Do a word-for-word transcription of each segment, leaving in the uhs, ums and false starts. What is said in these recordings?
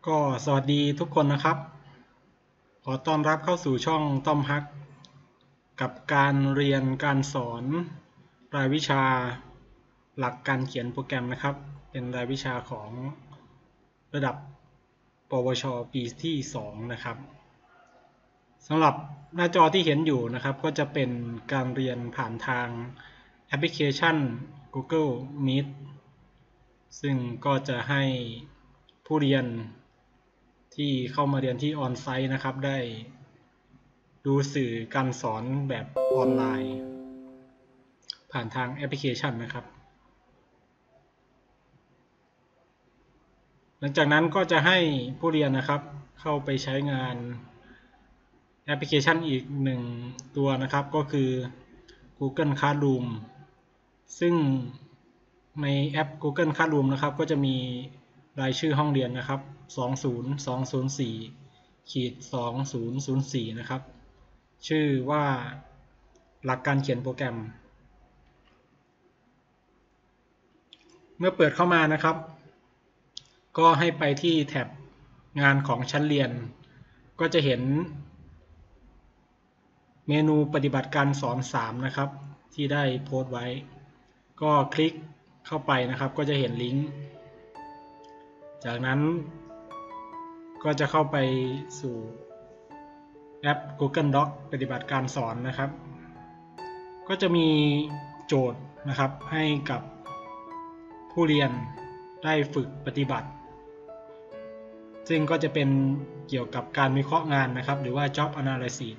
ก็สวัสดีทุกคนนะครับขอต้อนรับเข้าสู่ช่องต้อมฮักกับการเรียนการสอนรายวิชาหลักการเขียนโปรแกรมนะครับเป็นรายวิชาของระดับปวชปีที่สองนะครับสำหรับหน้าจอที่เห็นอยู่นะครับก็จะเป็นการเรียนผ่านทางแอปพลิเคชัน Google Meet ซึ่งก็จะให้ผู้เรียนที่เข้ามาเรียนที่ออนไซต์นะครับได้ดูสื่อการสอนแบบออนไลน์ผ่านทางแอปพลิเคชันนะครับหลังจากนั้นก็จะให้ผู้เรียนนะครับเข้าไปใช้งานแอปพลิเคชันอีกหนึ่งตัวนะครับก็คือ Google Classroom ซึ่งในแอป Google Classroom นะครับก็จะมีรายชื่อห้องเรียนนะครับสอง ศูนย์ สอง ศูนย์ สี่ สอง ศูนย์ ศูนย์ สี่ นะครับชื่อว่าหลักการเขียนโปรแกรมเมื่อเปิดเข้ามานะครับก็ให้ไปที่แท็บงานของชั้นเรียนก็จะเห็นเมนูปฏิบัติการสอนสามนะครับที่ได้โพสต์ไว้ก็คลิกเข้าไปนะครับก็จะเห็นลิงก์จากนั้นก็จะเข้าไปสู่แอป Google Doc ปฏิบัติการสอนนะครับก็จะมีโจทย์นะครับให้กับผู้เรียนได้ฝึกปฏิบัติซึ่งก็จะเป็นเกี่ยวกับการวิเคราะห์งานนะครับหรือว่า Job Analysis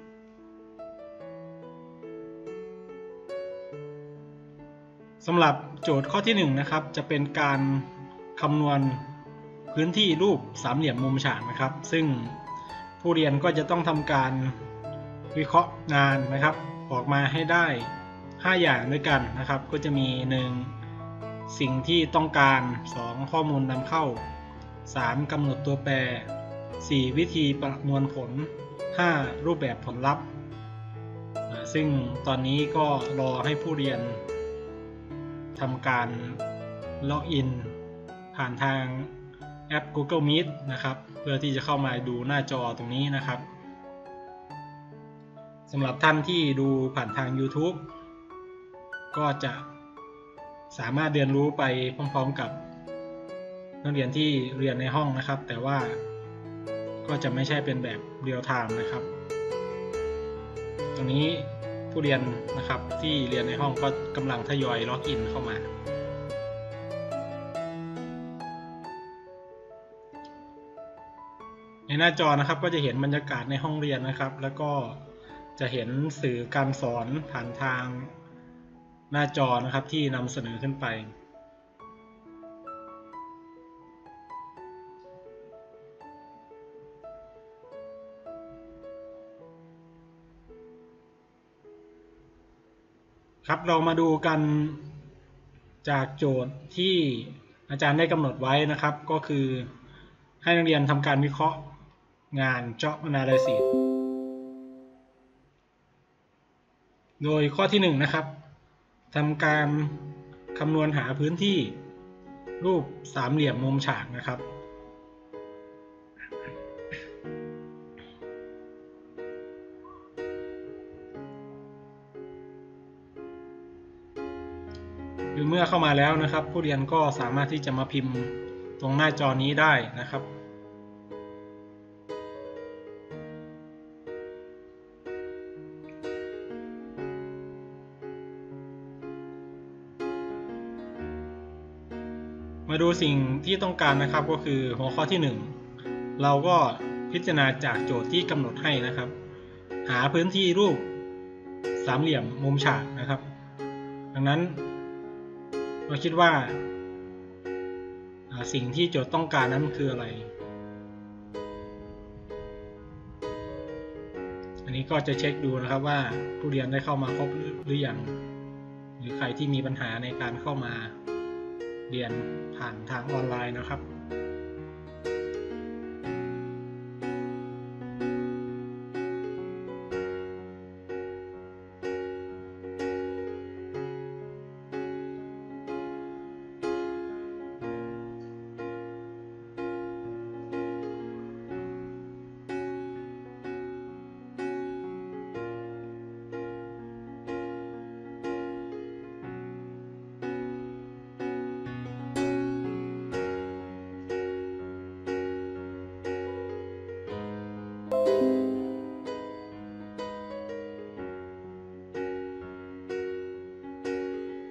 สำหรับโจทย์ข้อที่หนึ่งนะครับจะเป็นการคำนวณพื้นที่รูปสามเหลี่ยมมุมฉากนะครับซึ่งผู้เรียนก็จะต้องทำการวิเคราะห์งานนะครับออกมาให้ได้ห้าอย่างด้วยกันนะครับก็จะมีหนึ่งสิ่งที่ต้องการสองข้อมูลนำเข้าสามกำหนดตัวแปรสี่วิธีประมวลผลห้ารูปแบบผลลัพธ์ซึ่งตอนนี้ก็รอให้ผู้เรียนทำการล็อกอินผ่านทางแอป Google Meet นะครับเพื่อที่จะเข้ามาดูหน้าจอตรงนี้นะครับสำหรับท่านที่ดูผ่านทาง YouTube ก็จะสามารถเรียนรู้ไปพร้อมๆกับนักเรียนที่เรียนในห้องนะครับแต่ว่าก็จะไม่ใช่เป็นแบบเรียลไทม์นะครับตรงนี้ผู้เรียนนะครับที่เรียนในห้องก็กำลังทยอยล็อกอินเข้ามาในหน้าจอนะครับก็จะเห็นบรรยากาศในห้องเรียนนะครับแล้วก็จะเห็นสื่อการสอนผ่านทางหน้าจอนะครับที่นำเสนอขึ้นไปครับเรามาดูกันจากโจทย์ที่อาจารย์ได้กำหนดไว้นะครับก็คือให้นักเรียนทำการวิเคราะห์งาน Job Analysis โดยข้อที่หนึ่งนะครับทำการคำนวณหาพื้นที่รูปสามเหลี่ยมมุมฉากนะครับหรือเมื่อเข้ามาแล้วนะครับผู้เรียนก็สามารถที่จะมาพิมพ์ตรงหน้าจอนี้ได้นะครับมาดูสิ่งที่ต้องการนะครับก็คือหัวข้อที่หนึ่งเราก็พิจารณาจากโจทย์ที่กำหนดให้นะครับหาพื้นที่รูปสามเหลี่ยมมุมฉากนะครับดังนั้นเราคิดว่าสิ่งที่โจทย์ต้องการนั้นคืออะไรอันนี้ก็จะเช็คดูนะครับว่าผู้เรียนได้เข้ามาครบหรือยังหรือใครที่มีปัญหาในการเข้ามาเรียนผ่านทางออนไลน์นะครับ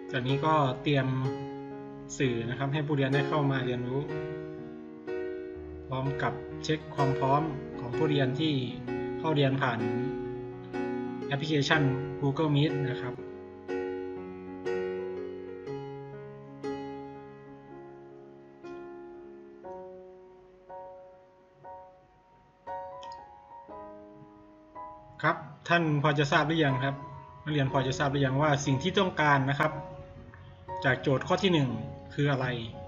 จากนี้ก็เตรียมสื่อนะครับให้ผู้เรียนได้เข้ามาเรียนรู้พร้อมกับเช็คความพร้อมของผู้เรียนที่เข้าเรียนผ่านแอปพลิเคชัน Google Meet นะครับครับท่านพอจะทราบหรือยังครับนักเรียนพอจะทราบหรือยังว่าสิ่งที่ต้องการนะครับจากโจทย์ข้อที่หนึ่งคืออะไร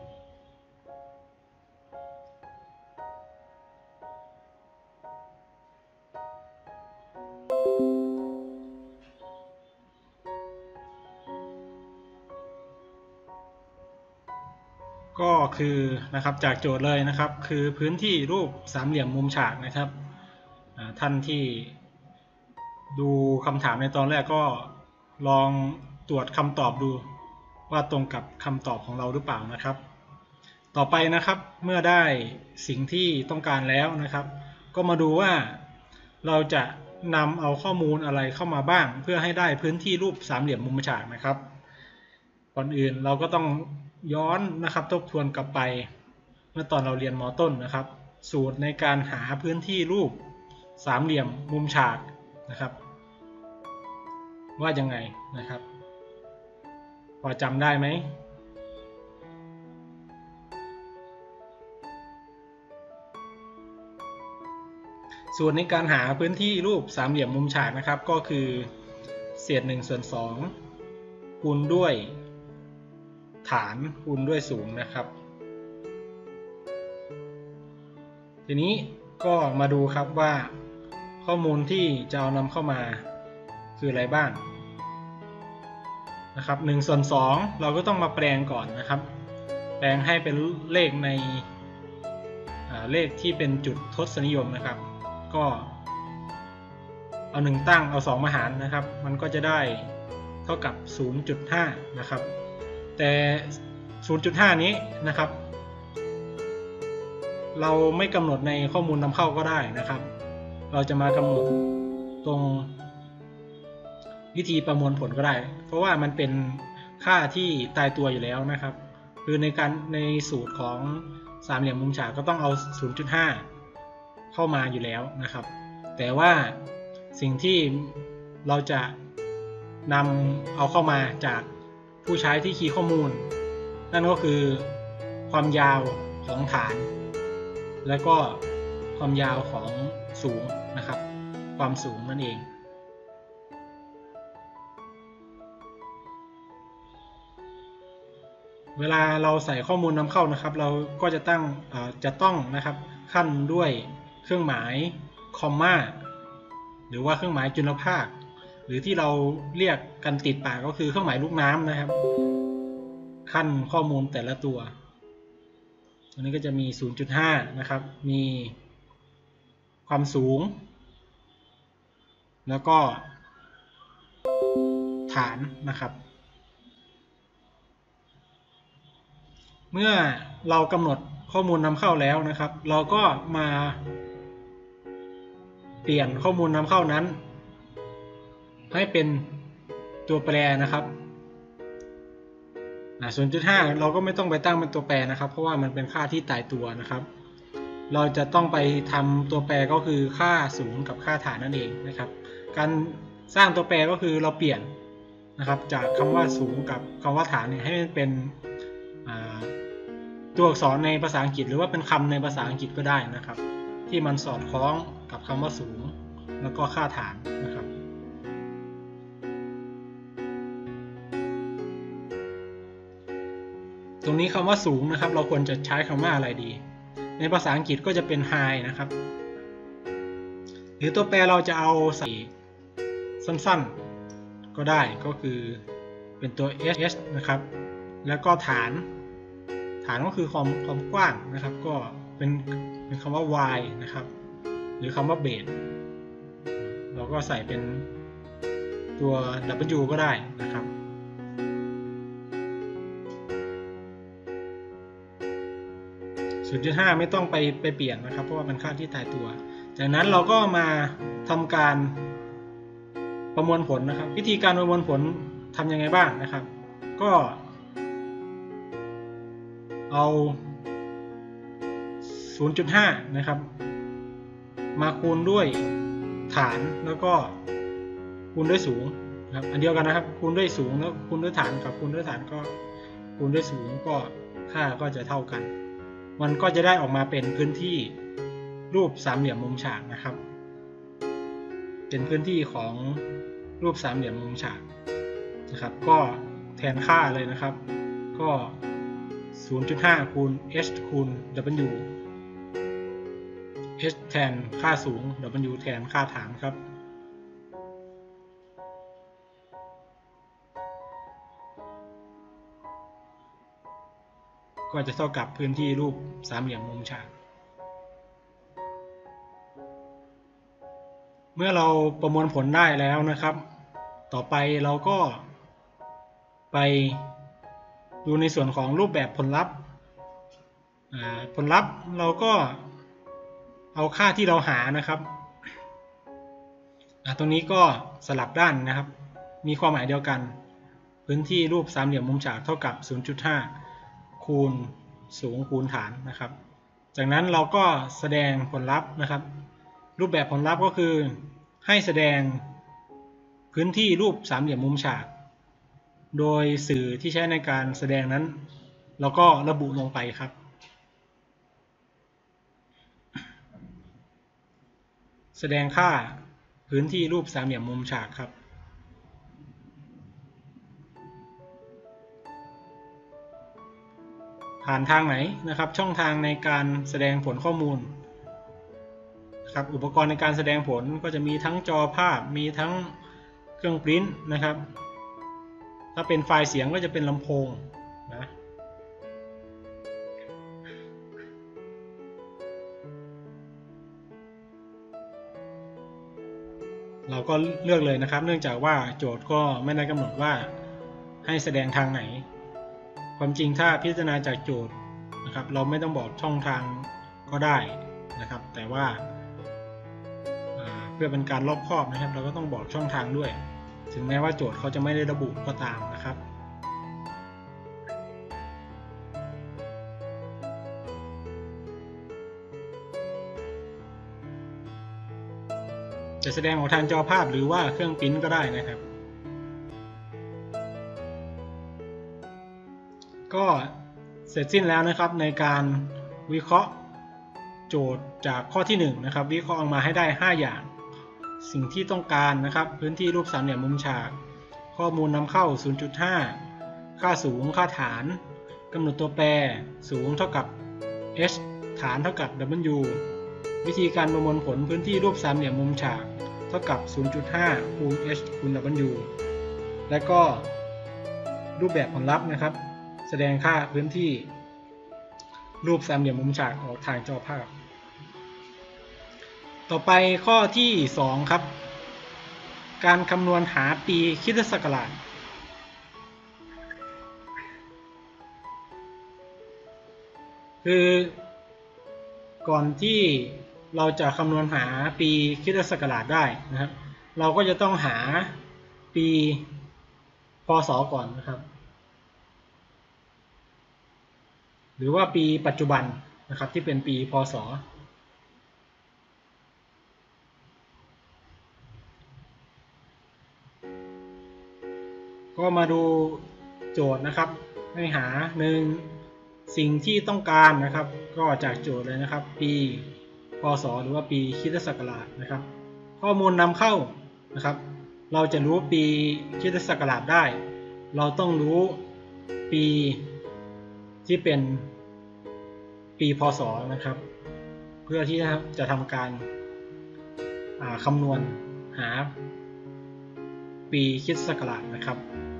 ก็คือนะครับจากโจทย์เลยนะครับคือพื้นที่รูปสามเหลี่ยมมุมฉากนะครับท่านที่ดูคำถามในตอนแรกก็ลองตรวจคำตอบดูว่าตรงกับคำตอบของเราหรือเปล่านะครับต่อไปนะครับเมื่อได้สิ่งที่ต้องการแล้วนะครับก็มาดูว่าเราจะนำเอาข้อมูลอะไรเข้ามาบ้างเพื่อให้ได้พื้นที่รูปสามเหลี่ยมมุมฉากนะครับก่อนอื่นเราก็ต้องย้อนนะครับทบทวนกลับไปเมื่อตอนเราเรียนม.ต้นนะครับสูตรในการหาพื้นที่รูปสามเหลี่ยมมุมฉากนะครับว่ายังไงนะครับพอจำได้ไหมสูตรในการหาพื้นที่รูปสามเหลี่ยมมุมฉากนะครับก็คือเศษหนึ่งส่วนสองคูณด้วยฐานคูณด้วยสูงนะครับทีนี้ก็มาดูครับว่าข้อมูลที่จะเอานำเข้ามาคืออะไรบ้างนะครับหนึ่งส่วนสองเราก็ต้องมาแปลงก่อนนะครับแปลงให้เป็นเลขในเลขที่เป็นจุดทศนิยมนะครับก็เอาหนึ่งตั้งเอาสองมาหารนะครับมันก็จะได้เท่ากับ ศูนย์จุดห้า นะครับแต่ ศูนย์จุดห้า นี้นะครับเราไม่กำหนดในข้อมูลนำเข้าก็ได้นะครับเราจะมากำหนดตรงวิธีประมวลผลก็ได้เพราะว่ามันเป็นค่าที่ตายตัวอยู่แล้วนะครับคือในการในสูตรของสามเหลี่ยมมุมฉากก็ต้องเอา ศูนย์จุดห้า เข้ามาอยู่แล้วนะครับแต่ว่าสิ่งที่เราจะนำเอาเข้ามาจากผู้ใช้ที่คีย์ข้อมูลนั่นก็คือความยาวของฐานและก็ความยาวของสูงนะครับความสูงนั่นเองเวลาเราใส่ข้อมูลนำเข้านะครับเราก็จะตั้งจะต้องนะครับขั้นด้วยเครื่องหมายคอมมาหรือว่าเครื่องหมายจุลภาคหรือที่เราเรียกกันติดปากก็คือเครื่องหมายลูกน้ำนะครับขั้นข้อมูลแต่ละตัวอันนี้ก็จะมี ศูนย์จุดห้า นะครับมีความสูงแล้วก็ฐานนะครับเมื่อเรากำหนดข้อมูลนำเข้าแล้วนะครับเราก็มาเปลี่ยนข้อมูลนำเข้านั้นให้เป็นตัวแปรนะครับ ศูนย์จุดห้า เราก็ไม่ต้องไปตั้งเป็นตัวแปรนะครับเพราะว่ามันเป็นค่าที่ตายตัวนะครับเราจะต้องไปทำตัวแปรก็คือค่าสูงกับค่าฐานนั่นเองนะครับการสร้างตัวแปรก็คือเราเปลี่ยนนะครับจากคำว่าสูงกับคำว่าฐานเนี่ยให้มันเป็นตัวอักษรในภาษาอังกฤษหรือว่าเป็นคำในภาษาอังกฤษก็ได้นะครับที่มันสอดคล้องกับคำว่าสูงแล้วก็ค่าฐานนะครับตรงนี้คำว่าสูงนะครับเราควรจะใช้คำว่าอะไรดีในภาษาอังกฤษก็จะเป็น high นะครับหรือตัวแปรเราจะเอาใส่สั้นๆก็ได้ก็คือเป็นตัว h นะครับแล้วก็ฐานฐานก็คือความความกว้างนะครับก็เป็นเป็นคำว่า y นะครับหรือคำว่า base เราก็ใส่เป็นตัว w ก็ได้นะครับศูนย์จุดห้า ไม่ต้องไปไปเปลี่ยนนะครับเพราะว่าเป็นค่าที่ตายตัวจากนั้นเราก็มาทำการประมวลผลนะครับวิธีการประมวลผลทำยังไงบ้างนะครับก็เอา ศูนย์จุดห้า นะครับมาคูณด้วยฐานแล้วก็คูณด้วยสูงนะครับอันเดียวกันนะครับคูณด้วยสูงแล้วคูณด้วยฐานกับคูณด้วยฐานก็คูณด้วยสูงก็ค่าก็จะเท่ากันมันก็จะได้ออกมาเป็นพื้นที่รูปสามเหลี่ยมมุมฉากนะครับเป็นพื้นที่ของรูปสามเหลี่ยมมุมฉากนะครับก็แทนค่าเลยนะครับก็ ศูนย์จุดห้า คูณ h คูณ w h แทนค่าสูง w แทนค่าฐานครับก็จะเท่ากับพื้นที่รูปสามเหลี่ยมมุมฉากเมื่อเราประมวลผลได้แล้วนะครับต่อไปเราก็ไปดูในส่วนของรูปแบบผลลัพธ์ผลลัพธ์เราก็เอาค่าที่เราหานะครับตรงนี้ก็สลับด้านนะครับมีความหมายเดียวกันพื้นที่รูปสามเหลี่ยมมุมฉากเท่ากับ ศูนย์จุดห้า คูณสูงคูณฐานนะครับจากนั้นเราก็แสดงผลลัพธ์นะครับรูปแบบผลลัพธ์ก็คือให้แสดงพื้นที่รูปสามเหลี่ยมมุมฉากโดยสื่อที่ใช้ในการแสดงนั้นเราก็ระบุลงไปครับแสดงค่าพื้นที่รูปสามเหลี่ยมมุมฉากครับผ่านทางไหนนะครับช่องทางในการแสดงผลข้อมูลครับอุปกรณ์ในการแสดงผลก็จะมีทั้งจอภาพมีทั้งเครื่องปริ้นนะครับถ้าเป็นไฟล์เสียงก็จะเป็นลำโพงนะเราก็เลือกเลยนะครับเนื่องจากว่าโจทย์ก็ไม่ได้กำหนดว่าให้แสดงทางไหนความจริงถ้าพิจารณาจากโจทย์นะครับเราไม่ต้องบอกช่องทางก็ได้นะครับแต่ว่าเพื่อเป็นการรอบคอบนะครับเราก็ต้องบอกช่องทางด้วยถึงแม้ว่าโจทย์เขาจะไม่ได้ระบุก็ตามนะครับจะแสดงออกทางจอภาพหรือว่าเครื่องปริ้นก็ได้นะครับก็เสร็จสิ้นแล้วนะครับในการวิเคราะห์โจทย์จากข้อที่หนึ่งนะครับวิเคราะห์ออกมาให้ได้ห้าอย่างสิ่งที่ต้องการนะครับพื้นที่รูปสามเหลี่ยมมุมฉากข้อมูลนำเข้า ศูนย์จุดห้า ค่าสูงค่าฐานกำหนดตัวแปรสูงเท่ากับ h ฐานเท่ากับ w วิธีการประมวลผลพื้นที่รูปสามเหลี่ยมมุมฉากเท่ากับ ศูนย์จุดห้า คูณ h คูณ w และก็รูปแบบผลลัพธ์นะครับแสดงค่าพื้นที่รูปสามเหลี่ยมมุมฉากออกทางจอภาพต่อไปข้อที่สองครับการคำนวณหาปีคริสตศักราชคือก่อนที่เราจะคำนวณหาปีคริสตศักราชได้นะครับเราก็จะต้องหาปีพ.ศ.ก่อนนะครับหรือว่าปีปัจจุบันนะครับที่เป็นปีพ.ศ.ก็มาดูโจทย์นะครับให้หาหนึ่งสิ่งที่ต้องการนะครับก็จากโจทย์เลยนะครับปีพ.ศ.หรือว่าปีคริสตศักราชนะครับข้อมูลนำเข้านะครับเราจะรู้ปีคริสตศักราชได้เราต้องรู้ปีที่เป็นปีพ.ศ.นะครับเพื่อที่จะทำการคำนวณหาปีคริสตศักราชนะครับ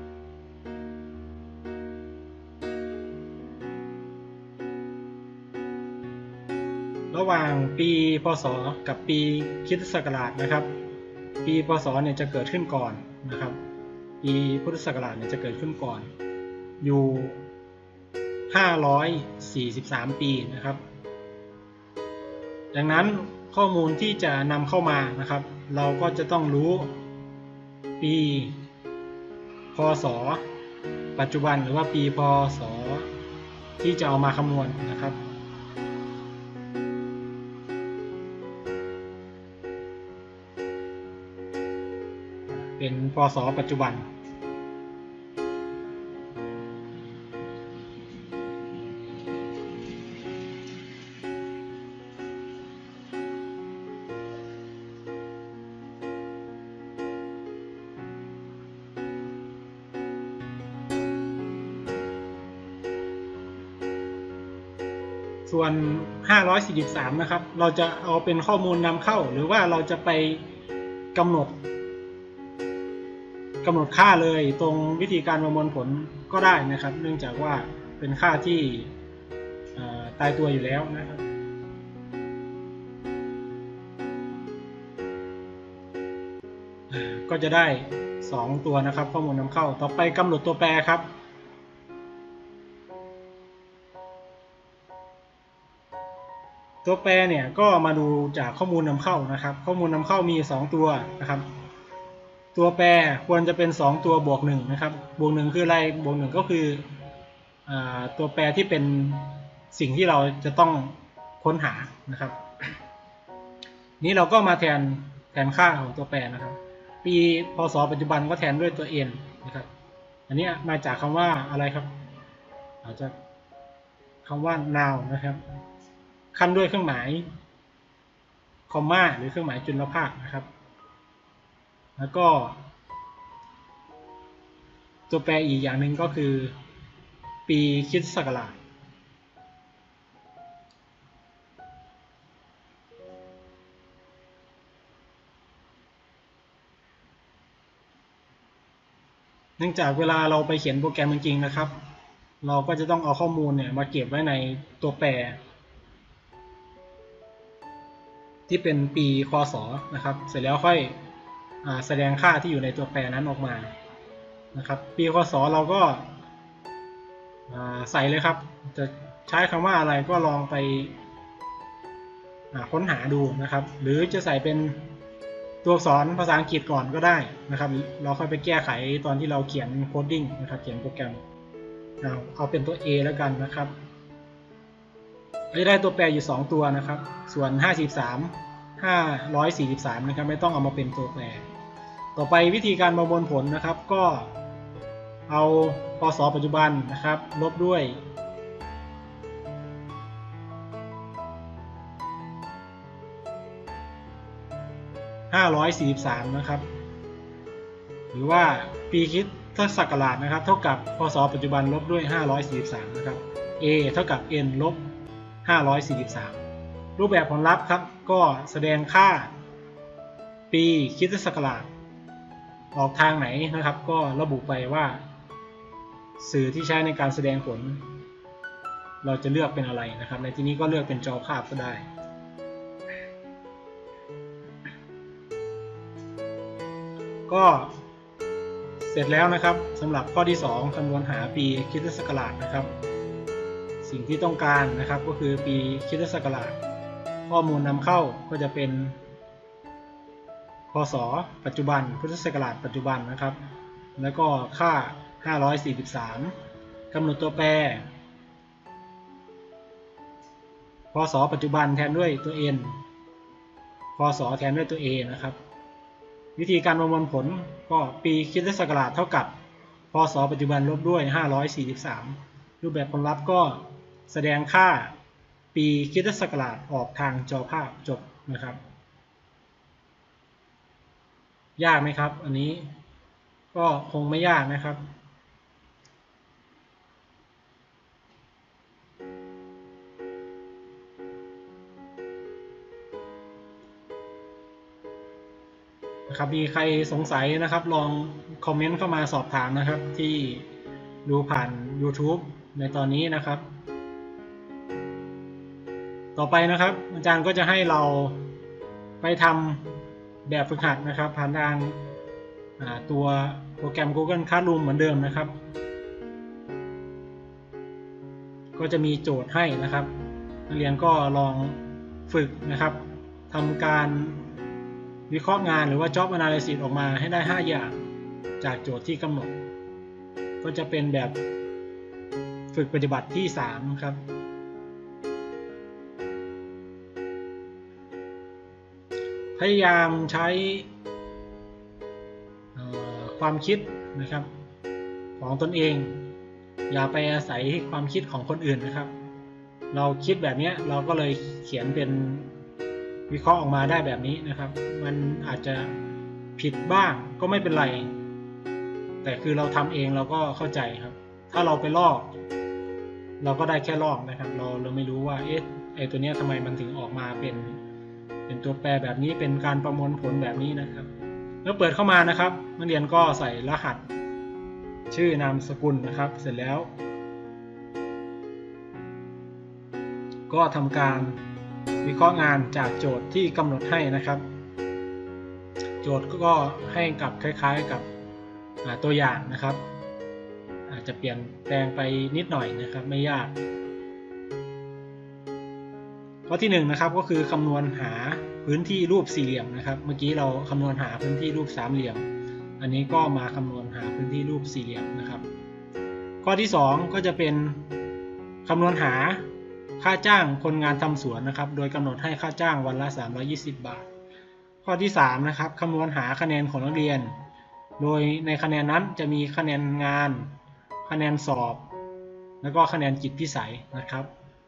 ระหว่างปีพ.ศ.กับปีคริสตศักราชนะครับปีพ.ศ.เนี่ยจะเกิดขึ้นก่อนนะครับปีพุทธศักราชเนี่ยจะเกิดขึ้นก่อนอยู่ห้าร้อยสี่สิบสามปีนะครับดังนั้นข้อมูลที่จะนำเข้ามานะครับเราก็จะต้องรู้ปีพ.ศ. ปปัจจุบันหรือว่าปีพศที่จะเอามาคำนวณนะครับเป็นพศปัจจุบันส่วน ห้าร้อยสี่สิบสาม นะครับเราจะเอาเป็นข้อมูลนำเข้าหรือว่าเราจะไปกำหนดกำหนดค่าเลยตรงวิธีการประมวลผลก็ได้นะครับเนื่องจากว่าเป็นค่าที่ตายตัวอยู่แล้วนะครับก็จะได้สองตัวนะครับข้อมูลนำเข้าต่อไปกำหนดตัวแปรครับตัวแปรเนี่ยก็มาดูจากข้อมูลนำเข้านะครับข้อมูลนำเข้ามีสองตัวนะครับตัวแปรควรจะเป็นสองตัวบวกหนึ่งนะครับบวกหนึ่งคืออะไรบวกหนึ่งก็คืออ่าตัวแปรที่เป็นสิ่งที่เราจะต้องค้นหานะครับนี้เราก็มาแทนแทนค่าของตัวแปรนะครับปีพศปัจจุบันก็แทนด้วยตัว n นะครับอันนี้มาจากคำว่าอะไรครับอาจจะคำว่า now นะครับขั้นด้วยเครื่องหมายคอมมาหรือเครื่องหมายจุลภาคนะครับแล้วก็ตัวแปรอีกอย่างหนึ่งก็คือปีคริสตศักราชเนื่องจากเวลาเราไปเขียนโปรแกรมจริงๆนะครับเราก็จะต้องเอาข้อมูลเนี่ยมาเก็บไว้ในตัวแปรที่เป็นปีคศนะครับเสร็จแล้วค่อยแสดงค่าที่อยู่ในตัวแปรนั้นออกมานะครับปีคศเราก็ใส่เลยครับจะใช้คำว่าอะไรก็ลองไปค้นหาดูนะครับหรือจะใส่เป็นตัวอักษรภาษาอังกฤษก่อนก็ได้นะครับเราค่อยไปแก้ไขตอนที่เราเขียนโคดดิ้งนะครับเขียนโปรแกรมเอาเอาเป็นตัว A แล้วกันนะครับจะได้ตัวแปรอยู่สองตัวนะครับส่วนห้าสิบสาม ห้าร้อยสี่สิบสามนะครับไม่ต้องเอามาเป็นตัวแปรต่อไปวิธีการประมวลผลนะครับก็เอาพศปัจจุบันนะครับลบด้วยห้าร้อยสี่สิบสามนะครับหรือว่าปีคริสตศักราชนะครับเท่ากับพศปัจจุบันลบด้วยห้าร้อยสี่สิบสามนะครับ a เท่ากับ n ลบห้าร้อยสี่สิบสามรูปแบบผลลัพธ์ครับก็แสดงค่าปีคริสตศักราชออกทางไหนนะครับก็ระบุไปว่าสื่อที่ใช้ในการแสดงผลเราจะเลือกเป็นอะไรนะครับในที่นี้ก็เลือกเป็นจอภาพก็ได้ก็เสร็จแล้วนะครับสำหรับข้อที่สองคำนวณหาปีคริสตศักราชนะครับสิ่งที่ต้องการนะครับก็คือปีคริสตศักราชข้อมูลนำเข้าก็จะเป็นพศปัจจุบันพุทธศักราชปัจจุบันนะครับแล้วก็ค่าห้าร้อยสี่สิบสามกำหนดตัวแปรพศปัจจุบันแทนด้วยตัว n พศแทนด้วยตัว a นะครับวิธีการประมวลผลก็ปีคริสตศักราชเท่ากับพศปัจจุบันลบด้วยห้าร้อยสี่สิบสามรูปแบบผลลัพธ์ก็แสดงค่าปีคริสตศักราชออกทางจอภาพจบนะครับยากไหมครับอันนี้ก็คงไม่ยากนะครับนะครับมีใครสงสัยนะครับลองคอมเมนต์เข้ามาสอบถามนะครับที่ดูผ่าน YouTube ในตอนนี้นะครับต่อไปนะครับอาจารย์ก็จะให้เราไปทำแบบฝึกหัดนะครับผ่านทางตัวโปรแกรม Google Classroom เหมือนเดิมนะครับก็จะมีโจทย์ให้นะครับนักเรียนก็ลองฝึกนะครับทำการวิเคราะห์งานหรือว่า Job Analysis ออกมาให้ได้ห้าอย่างจากโจทย์ที่กำหนดก็จะเป็นแบบฝึกปฏิบัติที่สามครับพยายามใช้ความคิดนะครับของตนเองอย่าไปอาศัยความคิดของคนอื่นนะครับเราคิดแบบนี้เราก็เลยเขียนเป็นวิเคราะห์ออกมาได้แบบนี้นะครับมันอาจจะผิดบ้างก็ไม่เป็นไรแต่คือเราทำเองเราก็เข้าใจครับถ้าเราไปลอกเราก็ได้แค่ลอกนะครับเราเราไม่รู้ว่าเอ๊ะไอตัวเนี้ยทำไมมันถึงออกมาเป็นเป็นตัวแปรแบบนี้เป็นการประมวลผลแบบนี้นะครับเมื่อเปิดเข้ามานะครับนักเรียนก็ใส่รหัสชื่อนามสกุลนะครับเสร็จแล้วก็ทำการวิเคราะห์งานจากโจทย์ที่กำหนดให้นะครับโจทย์ก็ให้กับคล้ายๆกับตัวอย่างนะครับอาจจะเปลี่ยนแปลงไปนิดหน่อยนะครับไม่ยากข้อที่หนึ่งนะครับก็คือคำนวณหาพื้นที่รูปสี่เหลี่ยมนะครับเมื่อกี้เราคำนวณหาพื้นที่รูปสามเหลี่ยมอันนี้ก็มาคำนวณหาพื้นที่รูปสี่เหลี่ยมนะครับข้อที่สองก็จะเป็นคำนวณหาค่าจ้างคนงานทำสวนนะครับโดยกำหนดให้ค่าจ้างวันละสามร้อยยี่สิบบาทข้อที่สามนะครับคำนวณหาคะแนนของนักเรียนโดยในคะแนนนั้นจะมีคะแนนงานคะแนนสอบแล้วก็คะแนนจิตพิสัยนะครับ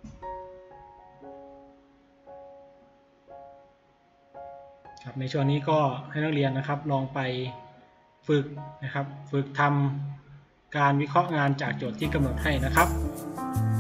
ครับในช่วงนี้ก็ให้นักเรียนนะครับลองไปฝึกนะครับฝึกทำการวิเคราะห์งานจากโจทย์ที่กำหนดให้นะครับ